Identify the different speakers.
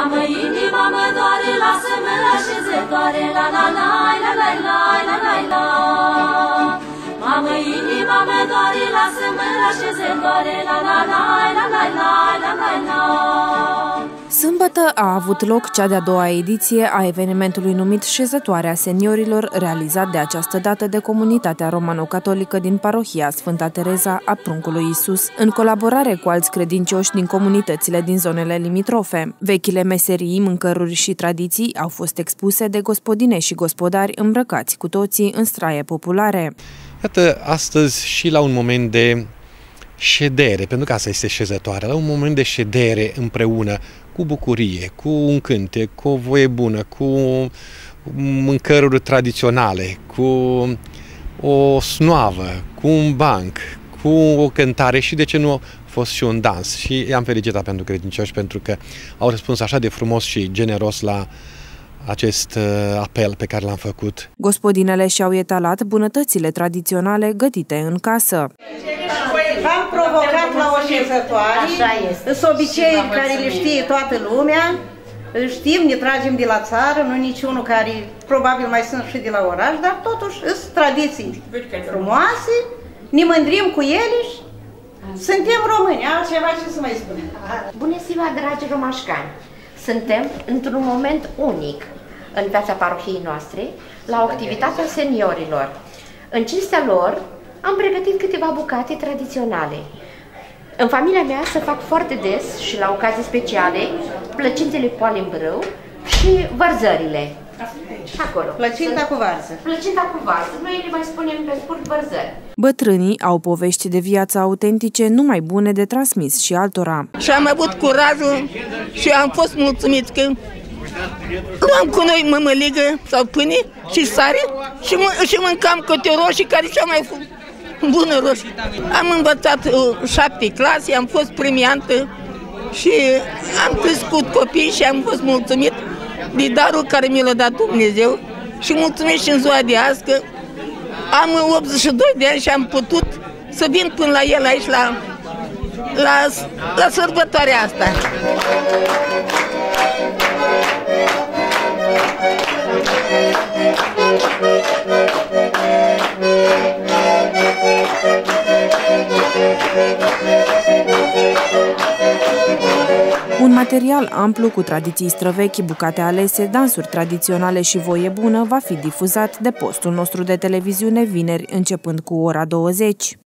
Speaker 1: Mamă, inima mă doare, lasă-mă la șezătoare, la la la la la la la la la. Mamă, inima mă doare, lasă-mă la șezătoare, la la la la la la la la la.
Speaker 2: Sâmbătă a avut loc cea de-a doua ediție a evenimentului numit Șezătoarea Seniorilor, realizat de această dată de comunitatea romano-catolică din parohia Sfânta Tereza a Pruncului Iisus, în colaborare cu alți credincioși din comunitățile din zonele limitrofe. Vechile meserii, mâncăruri și tradiții au fost expuse de gospodine și gospodari îmbrăcați cu toții în straie populare.
Speaker 3: Iată, astăzi și la un moment de ședere, pentru că asta este șezătoarea, la un moment de ședere împreună, cu bucurie, cu un cântec, cu o voie bună, cu mâncăruri tradiționale, cu o snoavă, cu un banc, cu o cântare și, de ce nu, a fost și un dans. Și i-am felicitat pentru credincioși pentru că au răspuns așa de frumos și generos la acest apel pe care l-am făcut.
Speaker 2: Gospodinele și-au etalat bunătățile tradiționale gătite în casă.
Speaker 4: Am provocat la o șezătoare, sunt obiceiuri care le știe toată lumea, știm, ne tragem de la țară, nu niciunul care probabil mai sunt și de la oraș, dar totuși sunt tradiții frumoase, ne mândrim cu ele și suntem români, altceva ce să mai spunem.
Speaker 5: Bună ziua, dragi romașcani! Suntem într-un moment unic în viața parohiei noastre, la activitatea seniorilor. În cinstea lor, am pregătit câteva bucate tradiționale. În familia mea se fac foarte des și la ocazii speciale plăcintele cu ale în brâu și vărzările. Acolo.
Speaker 4: Plăcinta cu varză.
Speaker 5: Plăcinta cu varză. Noi le mai spunem pe scurt vărzări.
Speaker 2: Bătrânii au povești de viață autentice numai bune de transmis și altora.
Speaker 6: Și am avut curajul și am fost mulțumit că luam cu noi mămăligă sau pâine și sare și mâncam câte roșii care cea mai bună roșii. Am învățat 7 clase, am fost premiantă și am crescut copii și am fost mulțumit de darul care mi l-a dat Dumnezeu și mulțumesc și în ziua de azi că am 82 de ani și am putut să vin până la el aici la sărbătoarea asta.
Speaker 2: Un material amplu cu tradiții străvechi, bucate alese, dansuri tradiționale și voie bună va fi difuzat de postul nostru de televiziune vineri, începând cu ora 20.